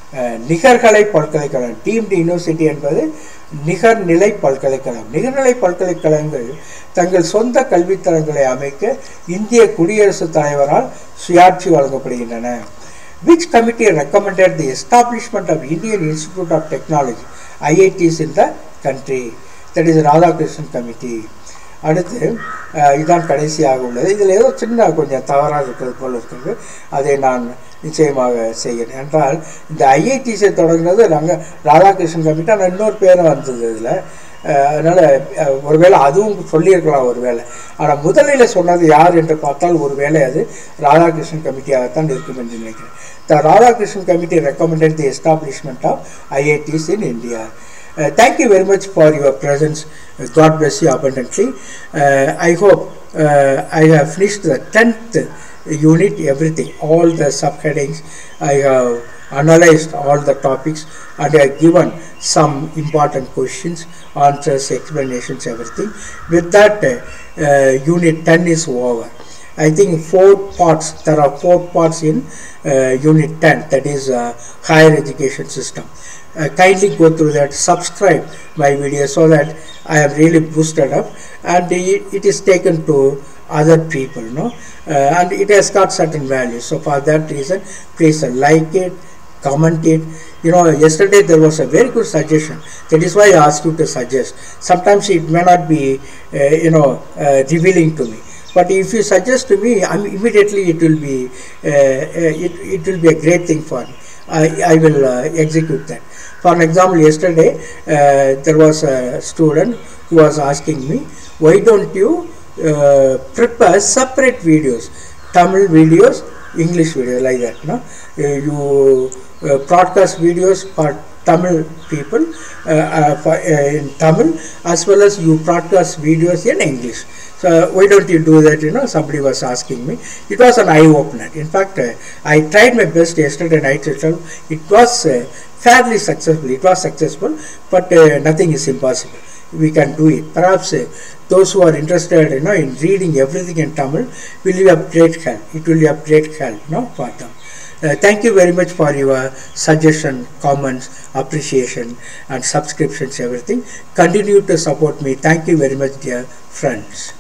நிகர்கலை பல்கலைக்கழகம் deemed university என்பது நிகர்நிலை பல்கலைக்கழகம். நிகர்நிலை பல்கலைக்கழகங்கள் தங்கள் சொந்த கல்வித்தரங்களை அமைக்க இந்திய குடியரசுத் தலைவரால் சுயாட்சி வழங்கப்படுகின்றன. Which committee recommended the establishment of Indian Institute of Technology I I Ts in the country? That is Radhakrishnan Committee. அடுத்து இதான் கடைசியாக உள்ளது. இதில் ஏதோ சின்ன கொஞ்சம் தவறாக இருக்கிறது போல் இருக்குது. அதை நான் நிச்சயமாக செய்கிறேன். என்றால் இந்த ஐஐடிஸை தொடங்கினது ரங்க ராதாகிருஷ்ணன் கமிட்டி, ஆனால் இன்னொரு பேரும் வந்தது இதில். அதனால் ஒருவேளை அதுவும் சொல்லியிருக்கலாம் ஒருவேளை. ஆனால் முதலில் சொன்னது யார் என்று பார்த்தால் ஒருவேளை அது ராதாகிருஷ்ணன் கமிட்டியாகத்தான் இருக்கும் என்று நினைக்கிறேன். The Radhakrishnan Committee recommended the establishment of I I Ts in India. Uh, thank you very much for your presence. Uh, God bless you abundantly. Uh, I hope uh, I have finished the tenth unit, everything, all the subheadings. I have analyzed all the topics and I have given some important questions, answers, explanations, everything. With that, uh, uh, unit ten is over. I think four parts, there are four parts in uh, unit ten, that is uh, higher education system. Uh, kindly go through that, subscribe my video so that I am really boosted up and it, it is taken to other people, no? Uh, and it has got certain values. So for that reason, please uh, like it, comment it. You know, yesterday there was a very good suggestion. That is why I asked you to suggest. Sometimes it may not be, uh, you know, uh, revealing to me. But if you suggest to me, I'm immediately it will be, uh, uh, it, it will be a great thing for me. I, I will uh, execute that. For an example, yesterday uh, there was a student who was asking me, why don't you uh, prepare separate videos, Tamil videos, English videos, like that. No? Uh, you uh, broadcast videos for Tamil people uh, uh, for, uh, in Tamil, as well as you broadcast videos in English. So why don't you do that? You know, somebody was asking me. It was an eye opener. In fact, uh, I tried my best yesterday night itself. It was uh, fairly successful. It was successful, but uh, nothing is impossible. We can do it. Perhaps uh, those who are interested, you know, in reading everything in Tamil will be of great help. It will be of great help, no, for them. Uh, thank you very much for your suggestion, comments, appreciation, and subscriptions, everything. Continue to support me. Thank you very much, dear friends.